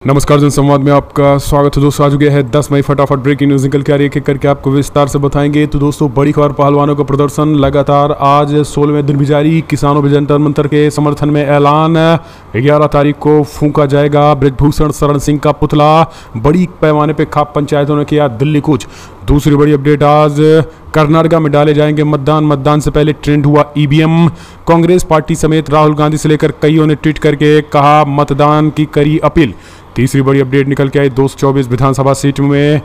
नमस्कार जनसंवाद में आपका स्वागत है दोस्तों। आज गया है 10 मई। फटाफट ब्रेकिंग न्यूज निकल के आ रही है, एक एक करके आपको विस्तार से बताएंगे। तो दोस्तों बड़ी खबर, पहलवानों का प्रदर्शन लगातार आज 16वें दिन भी जारी। किसानों भी जंतर मंतर के समर्थन में ऐलान, 11 तारीख को फूंका जाएगा ब्रजभूषण शरण सिंह का पुतला। बड़ी पैमाने पर खाप पंचायतों ने किया दिल्ली कूच। दूसरी बड़ी अपडेट, आज कर्नाटका में डाले जाएंगे मतदान से पहले ट्रेंड हुआ ईवीएम। कांग्रेस पार्टी समेत राहुल गांधी से लेकर कईयों ने ट्वीट करके कहा मतदान की करी अपील। तीसरी बड़ी अपडेट निकल के आई, 224 विधानसभा सीट में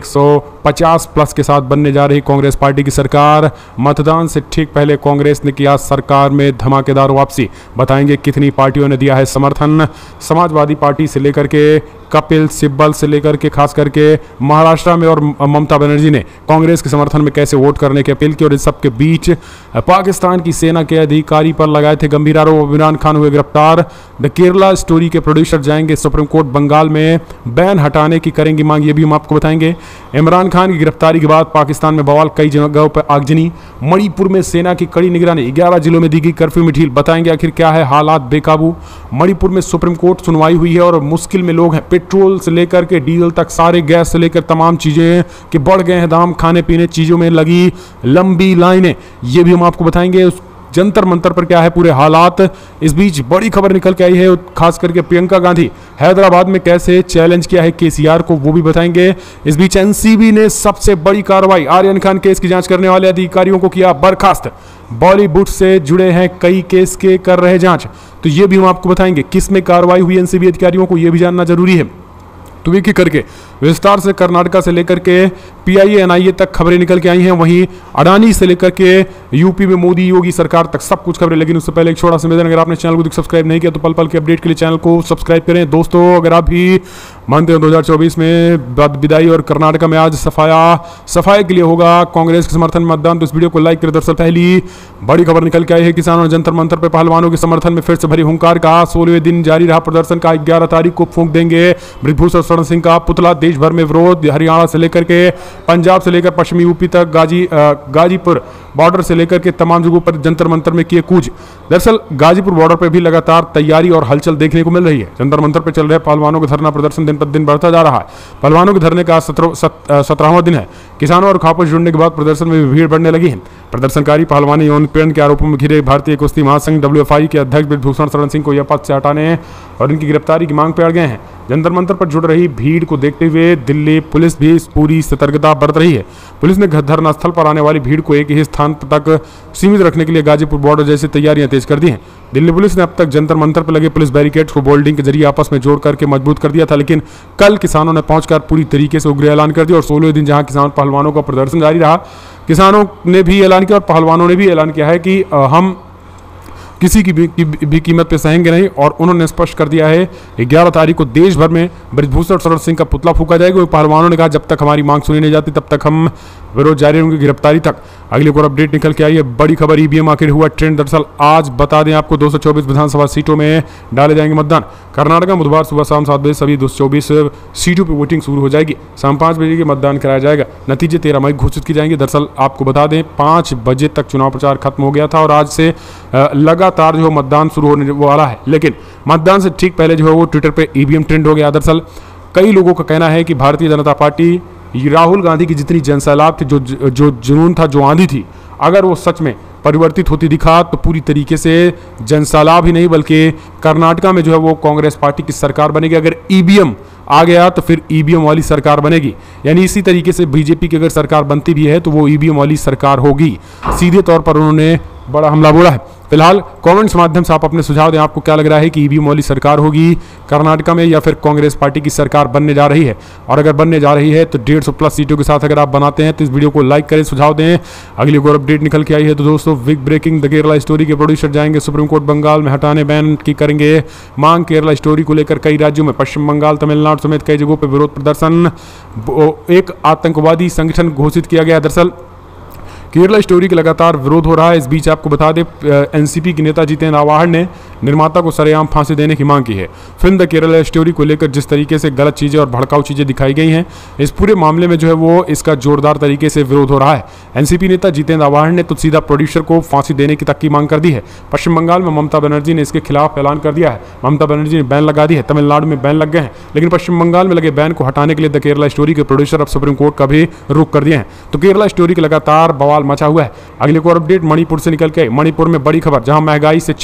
150 प्लस के साथ बनने जा रही कांग्रेस पार्टी की सरकार। मतदान से ठीक पहले कांग्रेस ने किया सरकार में धमाकेदार वापसी। बताएंगे कितनी पार्टियों ने दिया है समर्थन। समाजवादी पार्टी से लेकर के कपिल सिब्बल से लेकर के खास करके महाराष्ट्र में और ममता बनर्जी ने कांग्रेस के समर्थन में कैसे वोट करने की अपील की। और इस सब के बीच पाकिस्तान की सेना के अधिकारी पर लगाए थे गंभीर आरोप, इमरान खान हुए गिरफ्तार। द केरला स्टोरी के प्रोड्यूसर जाएंगे सुप्रीम कोर्ट। बंगाल में बैन हटाने की करेंगी मांग, ये भी हम आपको बताएंगे। इमरान खान की गिरफ्तारी के बाद पाकिस्तान में बवाल, कई जगहों पर आगजनी। मणिपुर में सेना की कड़ी निगरानी, 11 जिलों में दी गई कर्फ्यू में ढील। बताएंगे आखिर क्या है हालात बेकाबू। मणिपुर में सुप्रीम कोर्ट सुनवाई हुई है और मुश्किल में लोग हैं। पेट्रोल से लेकर के डीजल तक, सारे गैस से लेकर तमाम चीजें कि बढ़ गए हैं दाम। खाने पीने चीजों में लगी लंबी लाइनें, ये भी हम आपको बताएंगे। जंतर मंतर पर क्या है पूरे हालात। इस बीच बड़ी खबर निकल के आई है, खास करके प्रियंका गांधी हैदराबाद में कैसे चैलेंज किया है केसीआर को, वो भी बताएंगे। इस बीच एनसीबी ने सबसे बड़ी कार्रवाई, आर्यन खान केस की जांच करने वाले अधिकारियों को किया बर्खास्त। बॉलीवुड से जुड़े हैं कई केस के कर रहे जांच, तो ये भी हम आपको बताएंगे किस में कार्रवाई हुई एनसीबी अधिकारियों को, ये भी जानना जरूरी है। तो एक करके विस्तार से कर्नाटका से लेकर के पीआईए एनआईए तक खबरें निकल के आई हैं। वहीं अडानी से लेकर के यूपी में मोदी योगी सरकार तक सब कुछ खबरें। लेकिन उससे पहले एक छोटा सा निवेदन, अगर आपने चैनल को सब्सक्राइब नहीं किया तो पल पल के अपडेट के लिए चैनल को सब्सक्राइब करें। दोस्तों अगर आप भी मानते हैं 2024 में विदाई और कर्नाटका में आज सफाई के लिए होगा कांग्रेस के समर्थन में मतदान, तो इस वीडियो को लाइक करें। दरअसल पहली बड़ी खबर निकल के आई है, किसानों ने जंतर मंतर पर पहलवानों के समर्थन में फिर से भरी हुंकार। कहा 16वें दिन जारी रहा प्रदर्शन का, 11 तारीख को फूंक देंगे ब्रजभूषण शरण सिंह का पुतला। देश भर में विरोध, हरियाणा से लेकर के पंजाब से लेकर पश्चिमी यूपी तक, गाजीपुर बॉर्डर से लेकर के तमाम जगहों पर जंतर मंतर में किए कूच। दरअसल गाजीपुर बॉर्डर पर भी लगातार तैयारी और हलचल देखने को मिल रही है। जंतर मंतर पर चल रहे पहलवानों का धरना प्रदर्शन दिन पर दिन बढ़ता जा रहा है। पहलवानों के धरने का 17वां दिन है। किसानों और खापों जुड़ने के बाद प्रदर्शन में भीड़ बढ़ने लगी है। प्रदर्शनकारी पहलवानी यौन उत्पीड़न के आरोपों में घिरे भारतीय कुश्ती महासंघ WFI के अध्यक्ष ब्रजभूषण शरण सिंह को यह पद से हटाने और इनकी गिरफ्तारी की मांग पर अड़ गए हैं। जंतर मंतर पर जुड़ रही भीड़ को देखते हुए दिल्ली पुलिस भी पूरी सतर्कता बरत रही है। पुलिस ने धरना स्थल पर आने वाली भीड़ को एक ही स्थान तक सीमित रखने के लिए गाजीपुर बॉर्डर जैसी तैयारियां तेज कर दी हैं। दिल्ली पुलिस ने अब तक जंतर मंतर पर लगे पुलिस बैरिकेड्स को बोल्डिंग के जरिए आपस में जोड़ करके मजबूत कर दिया था, लेकिन कल किसानों ने पहुंचकर पूरी तरीके से उग्र ऐलान कर दिया। और 16वें दिन जहां किसान पहलवानों का प्रदर्शन जारी रहा, किसानों ने भी ऐलान किया और पहलवानों ने भी ऐलान किया है कि हम किसी की भी कीमत पे सहेंगे नहीं। और उन्होंने स्पष्ट कर दिया है 11 तारीख को देश भर में ब्रजभूषण शरण सिंह का पुतला फूंका जाएगा। पहलवानों ने कहा जब तक हमारी मांग सुनी नहीं जाती तब तक हम विरोध जारी रहेंगे, गिरफ्तारी तक। अगली और अपडेट निकल के आई है, बड़ी खबर, ईवीएम आखिर हुआ ट्रेंड। दरअसल आज बता दें आपको 224 विधानसभा सीटों में डाले जाएंगे मतदान। कर्नाटका में बुधवार सुबह शाम 7 बजे सभी 224 सीटों पर वोटिंग शुरू हो जाएगी। शाम 5 बजे के मतदान कराया जाएगा। नतीजे 13 मई घोषित किए जाएंगे। दरअसल आपको बता दें 5 बजे तक चुनाव प्रचार खत्म हो गया था और आज से लगातार जो मतदान शुरू होने वाला है। लेकिन मतदान से ठीक पहले जो है वो ट्विटर पे ईवीएम ट्रेंड हो गया। दरअसल कई लोगों का कहना है कि भारतीय जनता पार्टी राहुल गांधी की जितनी जनसैलाब थी, जो जुनून था, जो आंधी थी, अगर वो सच में परिवर्तित होती दिखा तो पूरी तरीके से जनसैलाब ही नहीं बल्कि कर्नाटका में जो है वो कांग्रेस पार्टी की सरकार बनेगी। अगर ईवीएम आ गया तो फिर ईवीएम वाली सरकार बनेगी। यानी इसी तरीके से बीजेपी की अगर सरकार बनती भी है तो वो ईवीएम वाली सरकार होगी। सीधे तौर पर उन्होंने बड़ा हमला बोला है। फिलहाल कमेंट्स माध्यम से आप अपने सुझाव दें, आपको क्या लग रहा है कि ईवीएम वाली सरकार होगी कर्नाटका में या फिर कांग्रेस पार्टी की सरकार बनने जा रही है। और अगर बनने जा रही है तो 150 प्लस सीटों के साथ अगर आप बनाते हैं तो इस वीडियो को लाइक करें, सुझाव दें। अगली और अपडेट निकल के आई है, तो दोस्तों big breaking, the Kerala story के प्रोड्यूसर जाएंगे सुप्रीम कोर्ट। बंगाल में हटाने बैन की करेंगे मांग। केरला स्टोरी को लेकर कई राज्यों में, पश्चिम बंगाल, तमिलनाडु समेत कई जगहों पर विरोध प्रदर्शन। एक आतंकवादी संगठन घोषित किया गया। दरअसल केरला स्टोरी के लगातार विरोध हो रहा है। इस बीच आपको बता दें एनसीपी के नेता जितेंद्र आव्हाड ने निर्माता को सरेआम फांसी देने की मांग की है। फिल्म द केरला स्टोरी को लेकर जिस तरीके से गलत चीज़ें और भड़काऊ चीज़ें दिखाई गई हैं, इस पूरे मामले में जो है वो इसका जोरदार तरीके से विरोध हो रहा है। एनसीपी नेता जितेंद्र आव्हाड ने तो सीधा प्रोड्यूसर को फांसी देने की तक की मांग कर दी है। पश्चिम बंगाल में ममता बनर्जी ने इसके खिलाफ ऐलान कर दिया है। ममता बनर्जी ने बैन लगा दी है। तमिलनाडु में बैन लग गए हैं, लेकिन पश्चिम बंगाल में लगे बैन को हटाने के लिए द केरला स्टोरी के प्रोड्यूसर अब सुप्रीम कोर्ट का भी रुख कर दिए हैं। तो केरला स्टोरी के लगातार बवाल मचा हुआ है। अगले को अपडेट मणिपुर से निकल के, मणिपुर में बड़ी खबर, जहां महंगाई से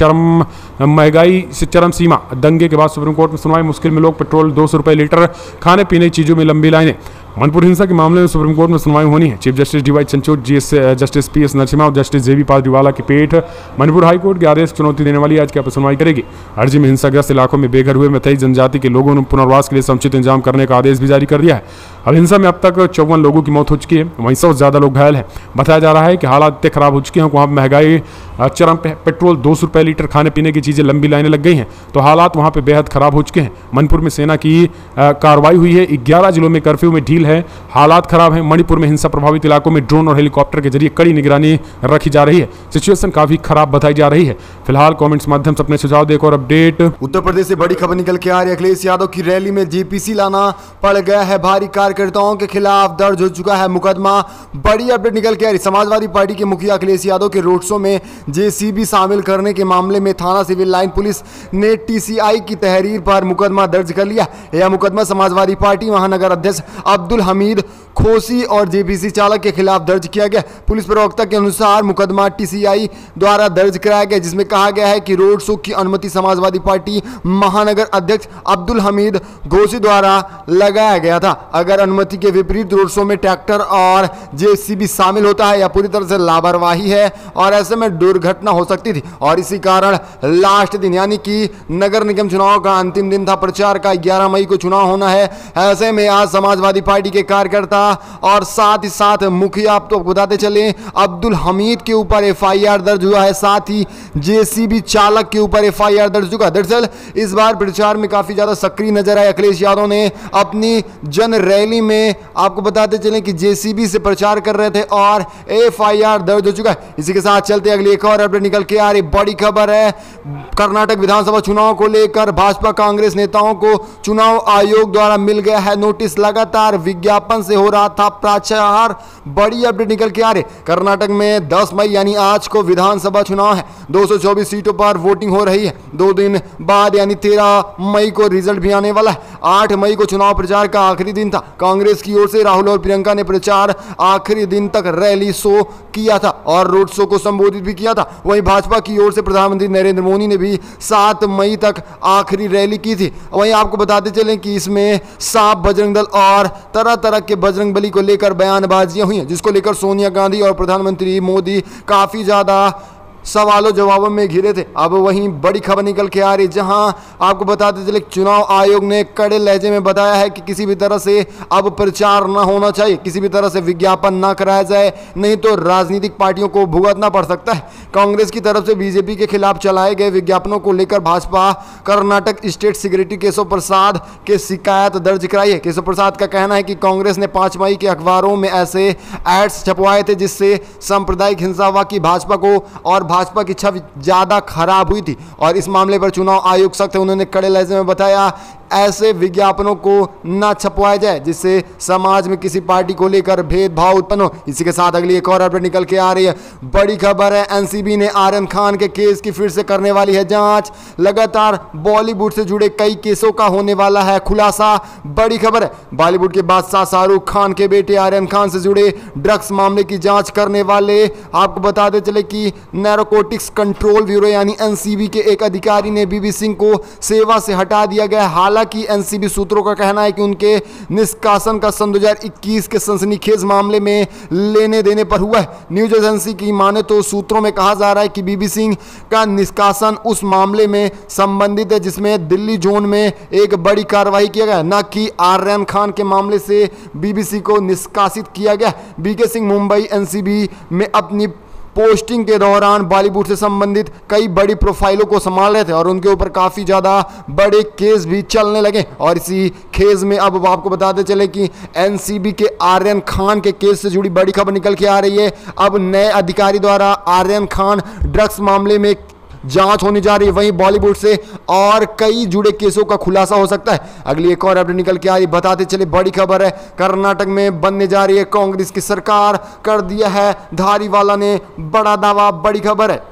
चरम सीमा, दंगे के बाद सुप्रीम कोर्ट में सुनवाई, मुश्किल में लोग, पेट्रोल 200 रुपये लीटर, खाने पीने की चीजों में लंबी लाइनें। मणिपुर हिंसा के मामले में सुप्रीम कोर्ट में सुनवाई होनी है। Chief justice D Y Chandrachud, justice P S Narasimha और जस्टिस जेबी पासरीवाला की पीठ मणिपुर हाईकोर्ट के आदेश चुनौती देने वाली याचिका पर सुनवाई करेगी। अर्जी में हिंसाग्रस्त इलाकों में बेघर हुए मैथई जनजाति के लोगों ने पुनर्वास के लिए समुचित इंतजाम करने का आदेश भी जारी कर दिया है। अब हिंसा में अब तक 54 लोगों की मौत हो चुकी है, वहीं 100 से ज़्यादा लोग घायल हैं। बताया जा रहा है कि हालात इतने खराब हो चुके हैं, वहाँ महंगाई चरम पे, पेट्रोल 200 रुपये लीटर, खाने पीने की चीज़ें, लंबी लाइनें लग गई हैं। तो हालात वहाँ पे बेहद खराब हो चुके हैं। मणिपुर में सेना की कार्रवाई हुई है, 11 जिलों में कर्फ्यू में ढील है, हालात खराब है। मणिपुर में हिंसा प्रभावित इलाकों में ड्रोन और हेलीकॉप्टर के जरिए कड़ी निगरानी रखी जा रही है। सिचुएशन काफी खराब बताई जा रही है। फिलहाल कमेंट्स माध्यम से अपने सुझाव देकर और अपडेट। उत्तर प्रदेश से बड़ी खबर निकल के आ रही है। अखिलेश यादव की रैली में जेपीसी लाना पड़ गया है भारी, कार्यकर्ताओं के खिलाफ दर्ज हो चुका है मुकदमा। बड़ी अपडेट निकल के आ रही। समाजवादी पार्टी के मुखिया अखिलेश यादव के रोड शो में जेसीबी शामिल करने के मामले में थाना सिविल लाइन पुलिस ने टीसीआई की तहरीर पर मुकदमा दर्ज कर लिया। यह मुकदमा समाजवादी पार्टी महानगर अध्यक्ष अब्दुल हमीद खोसी और जेपीसी चालक के खिलाफ दर्ज किया गया। पुलिस प्रवक्ता के अनुसार मुकदमा टीसीआई द्वारा दर्ज कराया गया, जिसमें कहा गया है कि रोड शो की अनुमति समाजवादी पार्टी महानगर अध्यक्ष अब्दुल हमीद घोसी द्वारा लगाया गया था। अगर अनुमति के विपरीत रोड शो में ट्रैक्टर और जेसीबी शामिल होता है या पूरी तरह से लापरवाही है और ऐसे में दुर्घटना हो सकती थी। और इसी कारण लास्ट दिन यानी कि नगर निगम चुनाव का अंतिम दिन था, प्रचार का 11 मई को चुनाव होना है। ऐसे में आज समाजवादी पार्टी के कार्यकर्ता और साथ ही साथ मुखिया, आप तो बताते चले, अब्दुल हमीद के ऊपर एफआईआर दर्ज हुआ है, साथ ही जेसीबी चालक के ऊपर एफआईआर दर्ज हुआ। दरअसल इस बार प्रचार में काफी ज्यादा सक्रिय नजर आए अखिलेश यादव ने अपनी जन रैली में। आपको बताते चले कि जेसीबी से प्रचार कर रहे थे और एफआईआर दर्ज हो चुका है। इसी के साथ चलते अगली एक और अपडेट निकल के आ रही। बड़ी खबर है, कर्नाटक विधानसभा चुनाव को लेकर भाजपा कांग्रेस नेताओं को चुनाव आयोग द्वारा मिल गया है नोटिस। लगातार विज्ञापन से हो रहा था प्रचार। बड़ी अपडेट निकल के आ रही। कर्नाटक में 10 मई यानी आज को विधानसभा चुनाव है। 224 सीटों पर वोटिंग हो रही है। 2 दिन बाद यानी 13 मई को रिजल्ट भी आने वाला है। 8 मई को चुनाव प्रचार का आखिरी दिन था। कांग्रेस की ओर से राहुल और प्रियंका ने प्रचार आखिरी दिन तक रैली शो किया था और रोड शो को संबोधित भी किया था। वहीं भाजपा की ओर से प्रधानमंत्री नरेंद्र मोदी ने भी 7 मई तक आखिरी रैली की थी। वहीं आपको बताते चलें कि इसमें सांप, बजरंग दल और तरह तरह के बजरंग बली को लेकर बयानबाजियां हुई हैं, जिसको लेकर सोनिया गांधी और प्रधानमंत्री मोदी काफी ज्यादा सवालों जवाबों में घिरे थे। अब वहीं बड़ी खबर निकल के आ रही, जहां आपको बताते चले चुनाव आयोग ने कड़े लहजे में बताया है कि किसी भी तरह से अब प्रचार ना होना चाहिए, किसी भी तरह से विज्ञापन ना कराया जाए, नहीं तो राजनीतिक पार्टियों को भुगतना पड़ सकता है। कांग्रेस की तरफ से बीजेपी के खिलाफ चलाए गए विज्ञापनों को लेकर भाजपा कर्नाटक स्टेट सेक्रेटरी केशव प्रसाद के शिकायत दर्ज कराई है। केशव प्रसाद का कहना है कि कांग्रेस ने 5 मई के अखबारों में ऐसे एड्स छपवाए थे जिससे सांप्रदायिक हिंसा हुआ कि भाजपा को और भाजपा की छवि ज्यादा खराब हुई थी और इस मामले पर चुनाव आयोग सख्त है। उन्होंने कड़े लहजे में बताया ऐसे विज्ञापनों को न छपवाया जाए जिससे समाज में किसी पार्टी को लेकर भेदभाव उत्पन्न हो। इसी के साथ अगली एक और अपडेट निकल के आ रही है। बड़ी खबर है, एनसीबी ने आर्यन खान के केस की फिर से करने वाली है जांच। लगातार बॉलीवुड से जुड़े कई केसों का होने वाला है खुलासा। बड़ी खबर है, बॉलीवुड के बादशाह शाहरुख खान के बेटे आर्यन खान से जुड़े ड्रग्स मामले की जांच करने वाले आपको बताते चले कि नैरोकोटिक्स कंट्रोल ब्यूरो यानी एनसीबी के एक अधिकारी ने बीबी सिंह को सेवा से हटा दिया गया। हालांकि एनसीबी सूत्रों का कहना है कि उनके निष्कासन का सन 2021 के सनसनीखेज मामले में लेने देने पर हुआ है। न्यूज एजेंसी की माने तो सूत्रों में कहा जा रहा है कि बीबी सिंह का निष्कासन उस मामले में संबंधित है जिसमें दिल्ली जोन में एक बड़ी कार्रवाई किया गया, न कि आर्यन खान के मामले से बीबीसी को निष्कासित किया गया। बीके सिंह मुंबई एनसीबी में अपनी पोस्टिंग के दौरान बॉलीवुड से संबंधित कई बड़ी प्रोफाइलों को संभाल रहे थे और उनके ऊपर काफ़ी ज़्यादा बड़े केस भी चलने लगे। और इसी केस में अब आपको बताते चले कि एनसीबी के आर्यन खान के केस से जुड़ी बड़ी खबर निकल के आ रही है। अब नए अधिकारी द्वारा आर्यन खान ड्रग्स मामले में जांच होने जा रही है। वहीं बॉलीवुड से और कई जुड़े केसों का खुलासा हो सकता है। अगली एक और अपडेट निकल के आ रही, बताते चले बड़ी खबर है, कर्नाटक में बनने जा रही है कांग्रेस की सरकार, कर दिया है धारीवाला ने बड़ा दावा। बड़ी खबर है,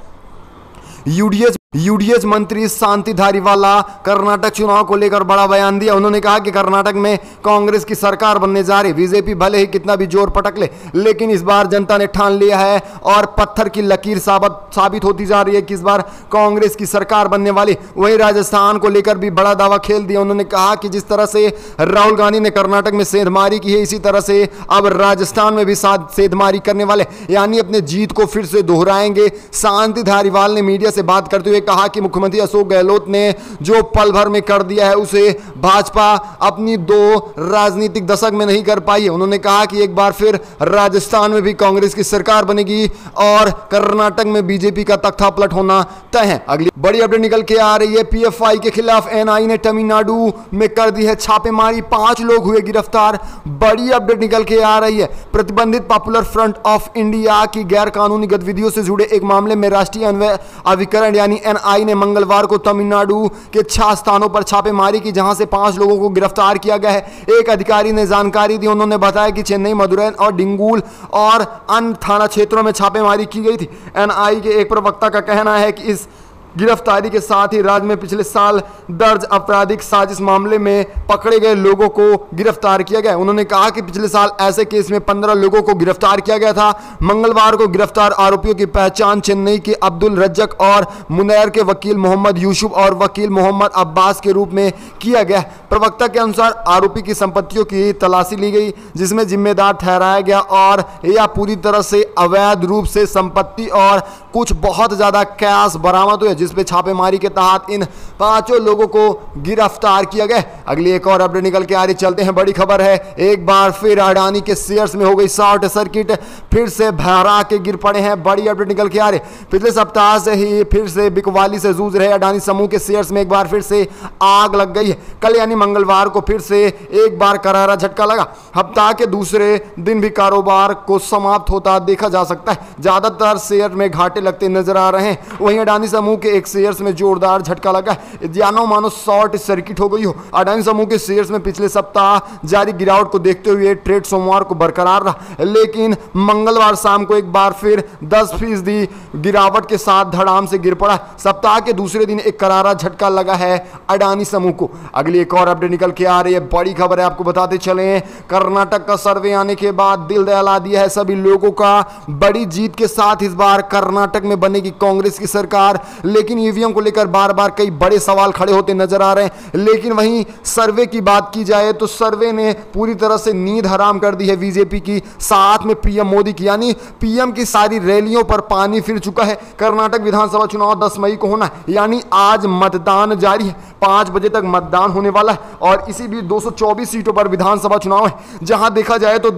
यूडीएच मंत्री शांति धारीवाला कर्नाटक चुनाव को लेकर बड़ा बयान दिया। उन्होंने कहा कि कर्नाटक में कांग्रेस की सरकार बनने जा रही, बीजेपी भले ही कितना भी जोर पटक ले, लेकिन इस बार जनता ने ठान लिया है और पत्थर की लकीर साबित होती जा रही है कि इस बार कांग्रेस की सरकार बनने वाली। वहीं राजस्थान को लेकर भी बड़ा दावा खेल दिया। उन्होंने कहा कि जिस तरह से राहुल गांधी ने कर्नाटक में सेंधमारी की है, इसी तरह से अब राजस्थान में भी सेंधमारी करने वाले, यानी अपने जीत को फिर से दोहराएंगे। शांति धारीवाल ने मीडिया से बात करते हुए कहा कि मुख्यमंत्री अशोक गहलोत ने जो पल भर में कर दिया है उसे भाजपा अपनी 2 राजनीतिक दशक में नहीं कर पाई है। उन्होंने कहा कि एक बार फिर राजस्थान में भी कांग्रेस की सरकार बनेगी और कर्नाटक में बीजेपी का तख्ता पलट होना तय है। अगली बड़ी अपडेट निकल के आ रही है, पीएफआई के खिलाफ एनआई ने तमिलनाडु में कर दी है छापेमारी, 5 लोग हुए गिरफ्तार। बड़ी अपडेट निकल के आ रही है, प्रतिबंधित पॉपुलर फ्रंट ऑफ इंडिया की गैर कानूनी गतिविधियों से जुड़े एक मामले में राष्ट्रीय अभिकरण यानी एनआई ने मंगलवार को तमिलनाडु के 6 स्थानों पर छापेमारी की, जहां से 5 लोगों को गिरफ्तार किया गया है। एक अधिकारी ने जानकारी दी, उन्होंने बताया कि चेन्नई, मदुरै और डिंगूल और अन्य थाना क्षेत्रों में छापेमारी की गई थी। एनआई के एक प्रवक्ता का कहना है कि इस गिरफ्तारी के साथ ही राज्य में पिछले साल दर्ज आपराधिक साजिश मामले में पकड़े गए लोगों को गिरफ्तार किया गया। उन्होंने कहा कि पिछले साल ऐसे केस में 15 लोगों को गिरफ्तार किया गया था। मंगलवार को गिरफ्तार आरोपियों की पहचान चेन्नई के अब्दुल रज्जक और मुनैर के वकील मोहम्मद यूसुफ और वकील मोहम्मद अब्बास के रूप में किया गया। प्रवक्ता के अनुसार आरोपी की संपत्तियों की तलाशी ली गई, जिसमें जिम्मेदार ठहराया गया और यह पूरी तरह से अवैध रूप से संपत्ति और कुछ बहुत ज्यादा कैश बरामद हुए, जिस पे छापेमारी के तहत इन 5 लोगों को गिरफ्तार किया गया। अगली एक और अपडेट निकल के आ रही, चलते हैं बड़ी खबर है, एक बार फिर अडानी के शेयर्स में हो गई शॉर्ट सर्किट, फिर से भरा के गिर पड़े हैं। बड़ी अपडेट निकल के आ रही, पिछले सप्ताह से ही फिर से बिकवाली से जूझ रहे अडानी समूह के शेयर्स में एक बार फिर से आग लग गई है। कल यानी मंगलवार को फिर से एक बार करारा झटका लगा। हफ्ता के दूसरे दिन भी कारोबार को समाप्त होता देखा जा सकता है। ज्यादातर शेयर में घाटे लगते नजर आ रहे हैं। वहीं अडानी समूह के एक शेयर्स में जोरदार झटका लगा, जानो मानो शॉर्ट सर्किट हो गई हो। अडानी समूह के शेयर्स में पिछले सप्ताह जारी गिरावट को देखते हुए ट्रेड सोमवार को बरकरार रहा, लेकिन मंगलवार शाम को एक बार फिर 10% गिरावट के साथ धड़ाम से गिर पड़ा। सप्ताह के दूसरे दिन एक करारा झटका लगा है अडानी समूह को। अगली एक और अपडेट निकल के आ रही है, बड़ी खबर है, आपको बताते चले, कर्नाटक का सर्वे आने के बाद दिल दहला दिया है सभी लोगों का। बड़ी जीत के साथ इस बार कर्नाटक में बनेगी कांग्रेस की सरकार, लेकिन ईवीएम को लेकर बार बार कई बड़े सवाल खड़े होते नजर आ रहे हैं। लेकिन वहीं सर्वे की बात की जाए तो सर्वे ने पूरी तरह से नींद हराम कर दी है बीजेपी की, साथ में पीएम मोदी की, यानी पीएम की सारी रैलियों पर पानी फिर चुका है। कर्नाटक विधानसभा चुनाव 10 मई को होना है, यानी आज मतदान जारी है, 5 बजे तक मतदान होने वाला है। और इसी बीच 224 सीटों पर विधानसभा चुनाव है, जहां देखा जाए तो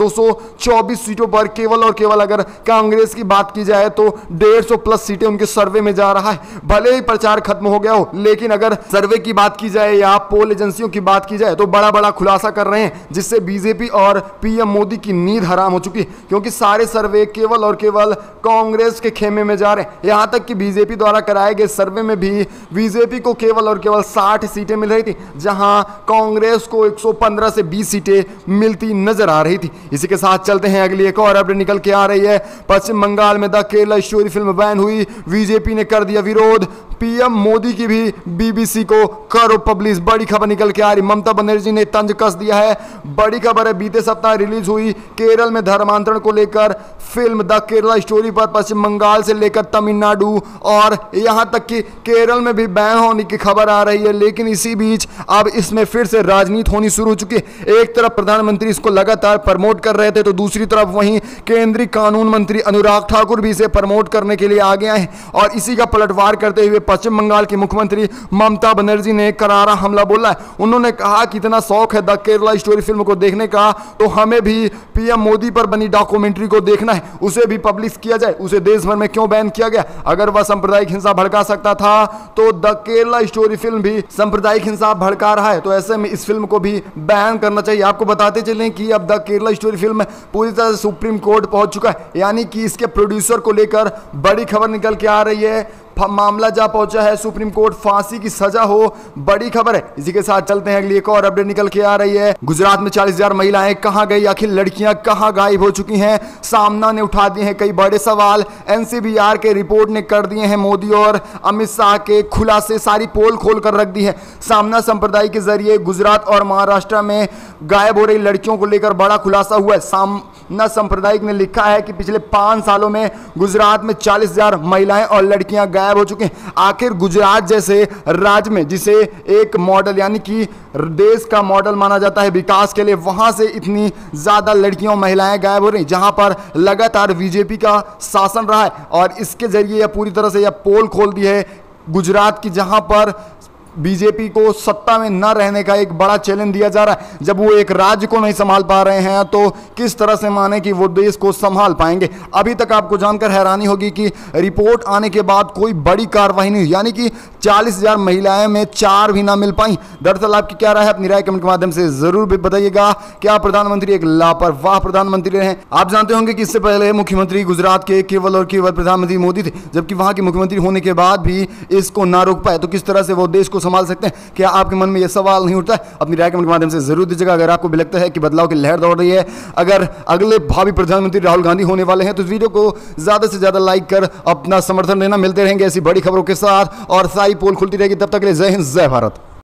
224 सीटों पर केवल और केवल अगर कांग्रेस की बात की जाए तो 150 प्लस सीटें उनके सर्वे में जा रहा है। भले ही प्रचार खत्म हो गया हो, लेकिन अगर सर्वे की बात की जाए या पोल एजेंसियों की बात की जाए तो बड़ा बड़ा खुलासा कर रहे हैं, जिससे बीजेपी और पीएम मोदी की नींद हराम हो चुकी है, क्योंकि सारे सर्वे केवल और केवल कांग्रेस के खेमे में जा रहे हैं। यहां तक कि बीजेपी द्वारा कराए गए सर्वे में भी बीजेपी को केवल और केवल 60 सीटें मिल रही थी, जहां कांग्रेस को 115 से 20 सीटें मिलती नजर आ रही थी। इसी के साथ चलते हैं, अगली एक और अपडेट निकल के आ रही है, पश्चिम बंगाल में the Kerala story film ban हुई, बीजेपी ने कर दिया विरोध, पीएम मोदी की भी बीबीसी को करो पब्लिश। बड़ी खबर निकल के आ रही, ममता बनर्जी ने तंज कस दिया है। बड़ी खबर है, बीते सप्ताह रिलीज हुई केरल में धर्मांतरण को लेकर फिल्म द केरला स्टोरी पर पश्चिम बंगाल से लेकर तमिलनाडु और यहां तक कि केरल में भी बैन होने की खबर आ रही है। लेकिन इसी बीच अब इसमें फिर से राजनीति होनी शुरू हो चुकी है। एक तरफ प्रधानमंत्री इसको लगातार प्रमोट कर रहे थे, तो दूसरी तरफ वहीं केंद्रीय कानून मंत्री अनुराग ठाकुर भी इसे प्रमोट करने के लिए आगे आए हैं। और इसी का पलटवार करते हुए पश्चिम बंगाल की मुख्यमंत्री ममता बनर्जी ने करारा हमला बोला है। उन्होंने कहा कि इतना शौक है द केरला स्टोरी फिल्म को देखने का, तो हमें भी पीएम मोदी पर बनी डॉक्यूमेंट्री को देखना है, उसे भी पब्लिश किया जाए। उसे देश भर में क्यों बैन किया गया? अगर वह सांप्रदायिक हिंसा भड़का सकता था तो द केरला स्टोरी फिल्म भी सांप्रदायिक हिंसा भड़का रहा है, तो ऐसे में इस फिल्म को भी बैन करना चाहिए। आपको बताते चलें कि अब द केरला स्टोरी फिल्म पूरी तरह से सुप्रीम कोर्ट पहुंच चुका है, यानी कि इसके प्रोड्यूसर को लेकर बड़ी खबर निकल के आ रही है। मामला जा पहुंचा है सुप्रीम कोर्ट, फांसी की सजा हो, बड़ी खबर है। इसी के साथ चलते हैं अगली एक और अपडेट निकल के आ रही है। गुजरात में 40,000 महिलाएं कहां गई, आखिर लड़कियां कहां गायब हो चुकी हैं, सामना ने उठा दिए हैं कई बड़े सवाल। एनसीबीआर के रिपोर्ट ने कर दिए हैं मोदी और अमित शाह के खुलासे, सारी पोल खोल कर रख दी है। सामना संप्रदाय के जरिए गुजरात और महाराष्ट्र में गायब हो रही लड़कियों को लेकर बड़ा खुलासा हुआ है। सामना सांप्रदायिक ने लिखा है कि पिछले 5 सालों में गुजरात में 40,000 महिलाएं और लड़कियां गायब हो चुकी हैं। आखिर गुजरात जैसे राज्य में, जिसे एक मॉडल यानी कि देश का मॉडल माना जाता है विकास के लिए, वहां से इतनी ज्यादा लड़कियां महिलाएं गायब हो रही, जहां पर लगातार बीजेपी का शासन रहा है। और इसके जरिए यह पूरी तरह से यह पोल खोल दी है गुजरात की, जहां पर बीजेपी को सत्ता में न रहने का एक बड़ा चैलेंज दिया जा रहा है। जब वो एक राज्य को नहीं संभाल पा रहे हैं तो किस तरह से माने कि वो देश को संभाल पाएंगे। अभी तक आपको जानकर हैरानी होगी कि रिपोर्ट आने के बाद कोई बड़ी कार्रवाई नहीं हुई, यानी कि 40,000 महिलाएं में 4 भी ना मिल पाई। दरअसल आपकी क्या राय है, अपनी राय कमेंट के माध्यम से जरूर भी बताइएगा। क्या प्रधानमंत्री एक लापरवाह प्रधानमंत्री रहे? आप जानते होंगे कि इससे पहले मुख्यमंत्री गुजरात के केवल और केवल प्रधानमंत्री मोदी थे, जबकि वहां के मुख्यमंत्री होने के बाद भी इसको ना रोक पाए। तो किस तरह से वो देश को संभाल सकते हैं? क्या आपके मन में यह सवाल नहीं उठता है? अपनी राय कमेंट के माध्यम से जरूर दीजिएगा। अगर आपको भी लगता है कि बदलाव की लहर दौड़ रही है, अगर अगले भावी प्रधानमंत्री राहुल गांधी होने वाले हैं, तो इस वीडियो को ज्यादा से ज्यादा लाइक कर अपना समर्थन देना। मिलते रहेंगे ऐसी बड़ी खबरों के साथ और सारी पोल खुलती रहेगी। तब तक के लिए जय हिंद, जय भारत।